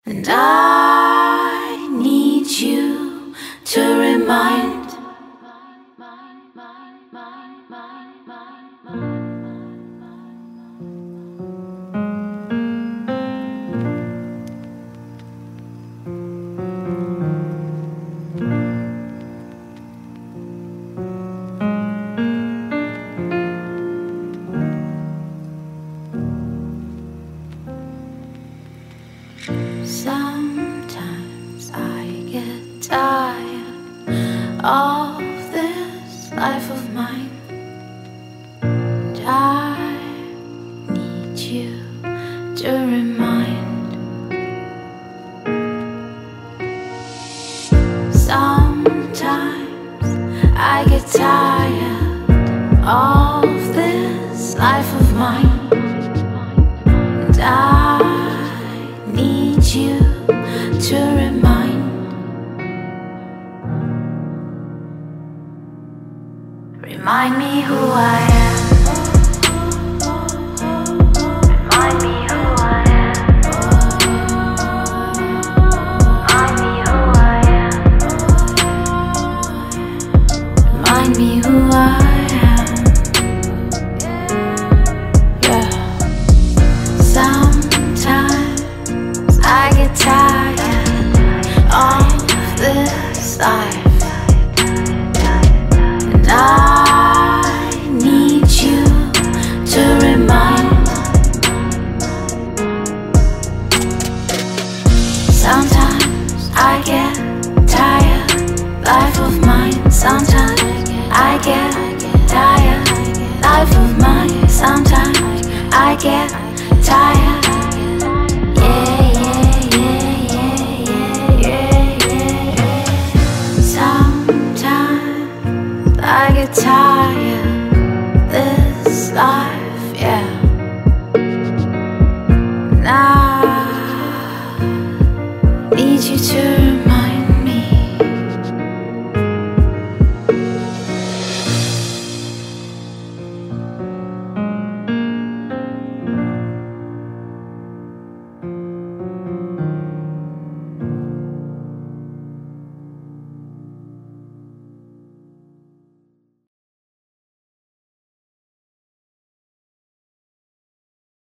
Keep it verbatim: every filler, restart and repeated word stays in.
And I need you to remind. Sometimes I get tired of this life of mine, and I need you to remind. Sometimes I get tired of this life of mine, and I need you to remind. Remind me who I am. Remind me who I am. Remind me who I am. Remind me who I am. Yeah. Sometimes I get tired of this life, and I need you to remind. Sometimes I get tired, life of mine. Sometimes I get tired, life of mine. Sometimes I get tired.